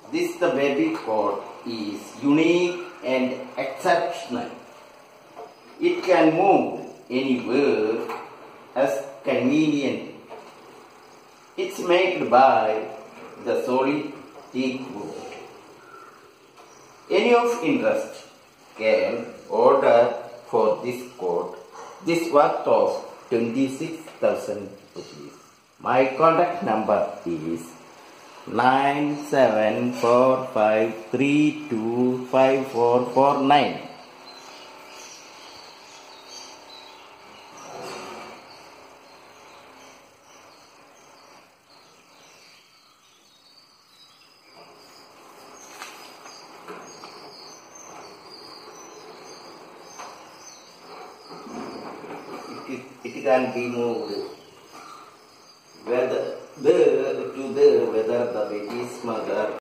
This the baby coat is unique and exceptional. It can move anywhere as convenient. It's made by the solid teak wood. Any of interest can order for this coat. This worth of 26,000 rupees. My contact number is 9745325449. It can be moved whether the baby's mother